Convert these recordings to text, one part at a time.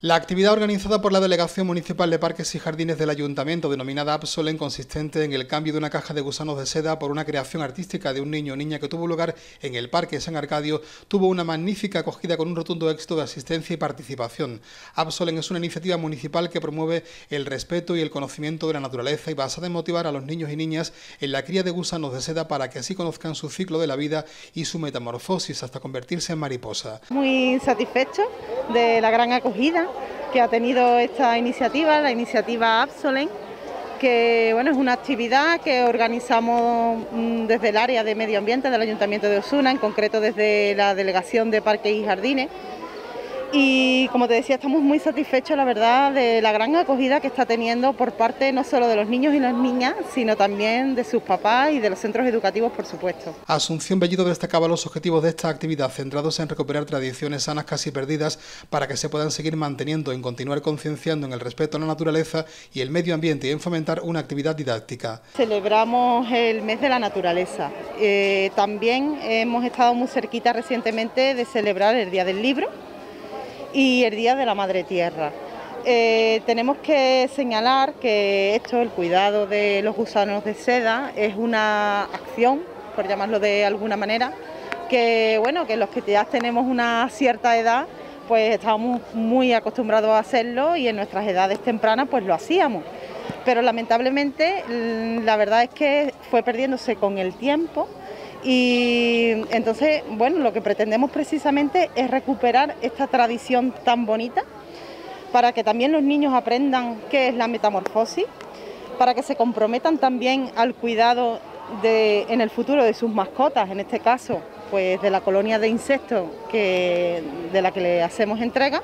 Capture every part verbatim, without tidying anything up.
La actividad organizada por la Delegación Municipal de Parques y Jardines del Ayuntamiento, denominada Absolen, consistente en el cambio de una caja de gusanos de seda por una creación artística de un niño o niña que tuvo lugar en el Parque San Arcadio, tuvo una magnífica acogida con un rotundo éxito de asistencia y participación. Absolen es una iniciativa municipal que promueve el respeto y el conocimiento de la naturaleza y basada en motivar a los niños y niñas en la cría de gusanos de seda para que así conozcan su ciclo de la vida y su metamorfosis hasta convertirse en mariposa. Muy satisfecho de la gran acogida que ha tenido esta iniciativa, la iniciativa Absolen, que bueno, es una actividad que organizamos desde el área de medio ambiente del Ayuntamiento de Osuna, en concreto desde la Delegación de Parques y Jardines. Y como te decía, estamos muy satisfechos, la verdad, de la gran acogida que está teniendo por parte no solo de los niños y las niñas, sino también de sus papás y de los centros educativos, por supuesto. Asunción Bellido destacaba los objetivos de esta actividad, centrados en recuperar tradiciones sanas casi perdidas para que se puedan seguir manteniendo, en continuar concienciando en el respeto a la naturaleza y el medio ambiente y en fomentar una actividad didáctica. Celebramos el mes de la naturaleza. Eh, también hemos estado muy cerquita recientemente de celebrar el Día del Libro y el Día de la Madre Tierra. Eh, tenemos que señalar que esto, el cuidado de los gusanos de seda, es una acción, por llamarlo de alguna manera, que bueno, que los que ya tenemos una cierta edad, pues estábamos muy acostumbrados a hacerlo y en nuestras edades tempranas pues lo hacíamos. Pero lamentablemente la verdad es que fue perdiéndose con el tiempo. Y entonces, bueno, lo que pretendemos precisamente es recuperar esta tradición tan bonita para que también los niños aprendan qué es la metamorfosis, para que se comprometan también al cuidado de, en el futuro de sus mascotas, en este caso, pues de la colonia de insectos que, de la que le hacemos entrega,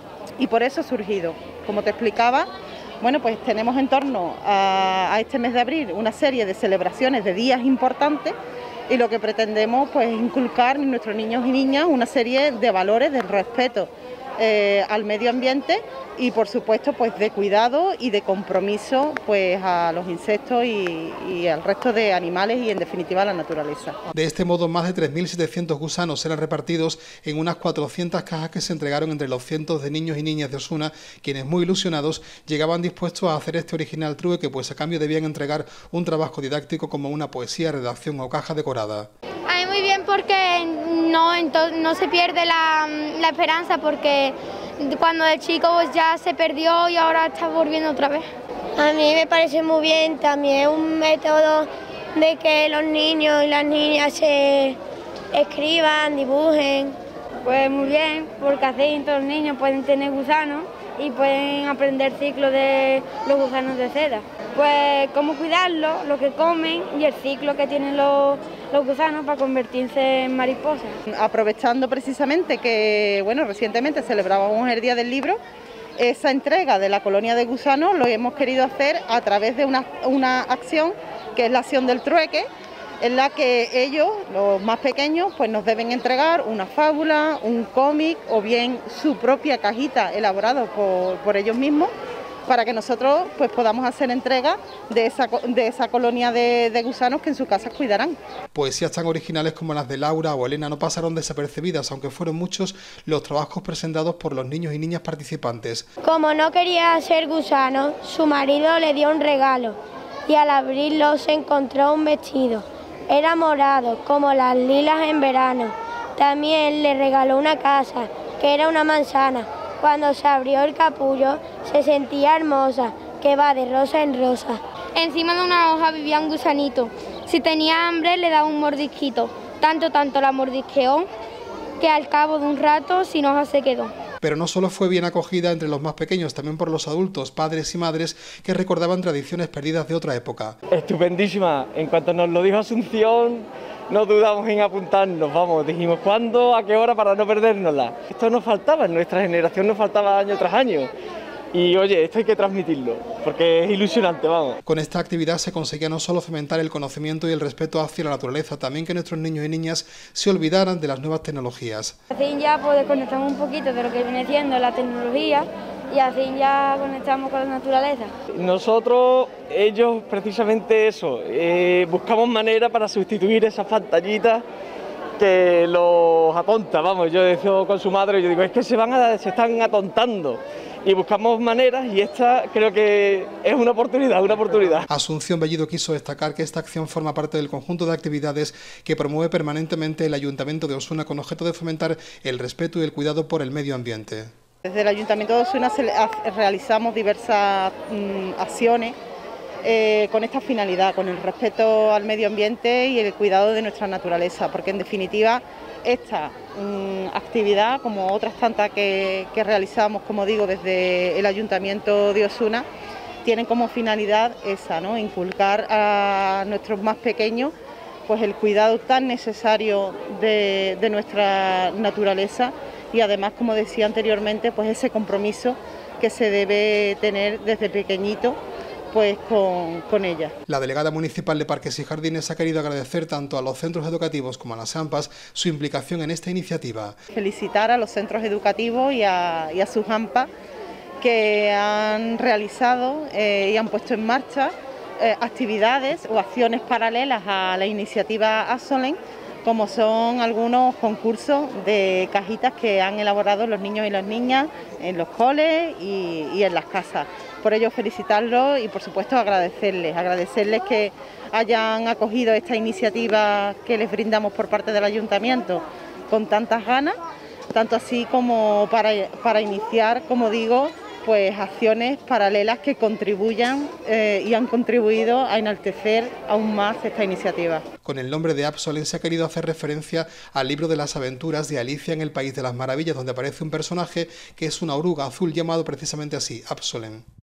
y por eso ha surgido, como te explicaba. Bueno, pues tenemos en torno a, a este mes de abril una serie de celebraciones de días importantes y lo que pretendemos pues es inculcar en nuestros niños y niñas una serie de valores de respeto eh, al medio ambiente y por supuesto pues de cuidado y de compromiso pues a los insectos y, y al resto de animales y en definitiva a la naturaleza. De este modo más de tres mil setecientos gusanos serán repartidos en unas cuatrocientas cajas que se entregaron entre los cientos de niños y niñas de Osuna, quienes muy ilusionados llegaban dispuestos a hacer este original trueque, pues a cambio debían entregar un trabajo didáctico como una poesía, redacción o caja decorada. A mí muy bien porque no, no se pierde la, la esperanza, porque cuando el chico pues ya se perdió y ahora está volviendo otra vez. A mí me parece muy bien, también es un método de que los niños y las niñas se escriban, dibujen. Pues muy bien, porque así todos los niños pueden tener gusanos y pueden aprender el ciclo de los gusanos de seda. Pues cómo cuidarlos, lo que comen y el ciclo que tienen los, los gusanos para convertirse en mariposas. Aprovechando precisamente que bueno, recientemente celebrábamos el Día del Libro, esa entrega de la colonia de gusanos lo hemos querido hacer a través de una, una acción que es la acción del trueque, en la que ellos, los más pequeños, pues nos deben entregar una fábula, un cómic o bien su propia cajita elaborada por, por ellos mismos, para que nosotros pues podamos hacer entrega de esa, de esa colonia de, de gusanos que en sus casas cuidarán. Poesías tan originales como las de Laura o Elena no pasaron desapercibidas, aunque fueron muchos los trabajos presentados por los niños y niñas participantes. Como no quería ser gusano, su marido le dio un regalo y al abrirlo se encontró un vestido. Era morado, como las lilas en verano. También le regaló una casa, que era una manzana. Cuando se abrió el capullo, se sentía hermosa, que va de rosa en rosa. Encima de una hoja vivía un gusanito. Si tenía hambre, le daba un mordisquito. Tanto, tanto la mordisqueó, que al cabo de un rato sin hoja se quedó. Pero no solo fue bien acogida entre los más pequeños, también por los adultos, padres y madres, que recordaban tradiciones perdidas de otra época. Estupendísima. En cuanto nos lo dijo Asunción, no dudamos en apuntarnos, vamos, dijimos cuándo, a qué hora para no perdérnosla. Esto nos faltaba, en nuestra generación nos faltaba año tras año. Y oye, esto hay que transmitirlo, porque es ilusionante, vamos. Con esta actividad se conseguía no solo fomentar el conocimiento y el respeto hacia la naturaleza, también que nuestros niños y niñas se olvidaran de las nuevas tecnologías. Así ya pues desconectamos un poquito de lo que viene siendo la tecnología y así ya conectamos con la naturaleza. Nosotros, ellos precisamente eso, eh, buscamos manera para sustituir esas pantallitas que los atonta, vamos, yo decía con su madre, yo digo, es que se van a, se están atontando. Y buscamos maneras y esta creo que es una oportunidad, una oportunidad. Asunción Bellido quiso destacar que esta acción forma parte del conjunto de actividades que promueve permanentemente el Ayuntamiento de Osuna con objeto de fomentar el respeto y el cuidado por el medio ambiente. Desde el Ayuntamiento de Osuna realizamos diversas mm, acciones eh, con esta finalidad, con el respeto al medio ambiente y el cuidado de nuestra naturaleza, porque en definitiva esta mmm, actividad, como otras tantas que, que realizamos, como digo, desde el Ayuntamiento de Osuna, tienen como finalidad esa, ¿no? Inculcar a nuestros más pequeños pues el cuidado tan necesario de, de nuestra naturaleza y además, como decía anteriormente, pues ese compromiso que se debe tener desde pequeñito pues con, con ella. La delegada municipal de Parques y Jardines ha querido agradecer tanto a los centros educativos como a las AMPAs su implicación en esta iniciativa. Felicitar a los centros educativos y a, y a sus AMPAs que han realizado eh, y han puesto en marcha eh, actividades o acciones paralelas a la iniciativa Absolem, como son algunos concursos de cajitas que han elaborado los niños y las niñas en los coles y, y en las casas. Por ello felicitarlos y por supuesto agradecerles, agradecerles que hayan acogido esta iniciativa que les brindamos por parte del Ayuntamiento con tantas ganas, tanto así como para, para iniciar, como digo, pues acciones paralelas que contribuyan eh, y han contribuido a enaltecer aún más esta iniciativa. Con el nombre de Absolem se ha querido hacer referencia al libro de las aventuras de Alicia en el País de las Maravillas, donde aparece un personaje que es una oruga azul llamado precisamente así, Absolem.